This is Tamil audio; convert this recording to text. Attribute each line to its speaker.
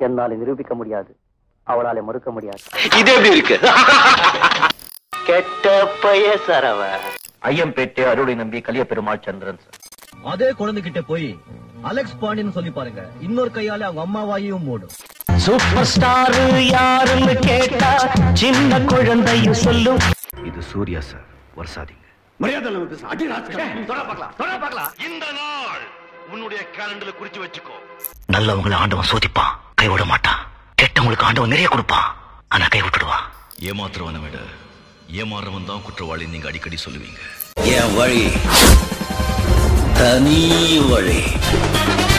Speaker 1: என்னால நிரூபிக்க முடியாது, அவளாலே மறுக்க முடியாது.
Speaker 2: இது எப்படி இருக்கு?
Speaker 1: கெட்ட பைய சரவ
Speaker 3: ஐயம்பேட்டை அருளை நம்பி கலிய பெருமாள் சந்திரன் சார்.
Speaker 4: அதே குழந்தைகிட்ட போய் அலெக்ஸ் பாண்டின்னு சொல்லி பாருங்க, இன்னொரு கையால அவங்க அம்மாவாயும் மூடும்.
Speaker 5: சூப்பர் ஸ்டார் யாருன்னு கேட்டா சின்ன குழந்தையும் சொல்லும்.
Speaker 3: இது சூர்யா சார், வருஷாதீங்க.
Speaker 2: மரியாதை அடி பார்க்கலாம். இந்த நாள் உன்னுடைய கேலண்டர்ல குறிச்சு வச்சுக்கோ.
Speaker 5: நல்லவங்களை ஆண்டவன் சோதிப்பான், கைவிட மாட்டான். கெட்டவங்களுக்கு ஆண்டவன் நிறைய கொடுப்பான், ஆனா கை விட்டுடுவான்.
Speaker 6: ஏமாத்துறவனை விட ஏமாறவன் தான் குற்றவாளி நீங்க அடிக்கடி சொல்லுவீங்க.
Speaker 7: என் வழி தனி வழி.